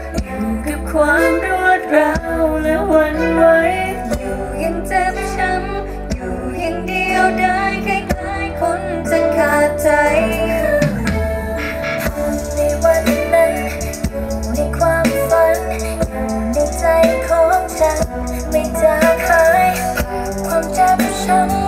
อยู่กับความรวดร้าวและหวั่นไหวอยู่ยังเจ็บช้ำอยู่อย่างเดียวได้คล้ายๆคนจะขาดใจในวันนั้นอยู่ในความฝันอยู่ในใจของฉันไม่จางหายความเจ็บช้ำ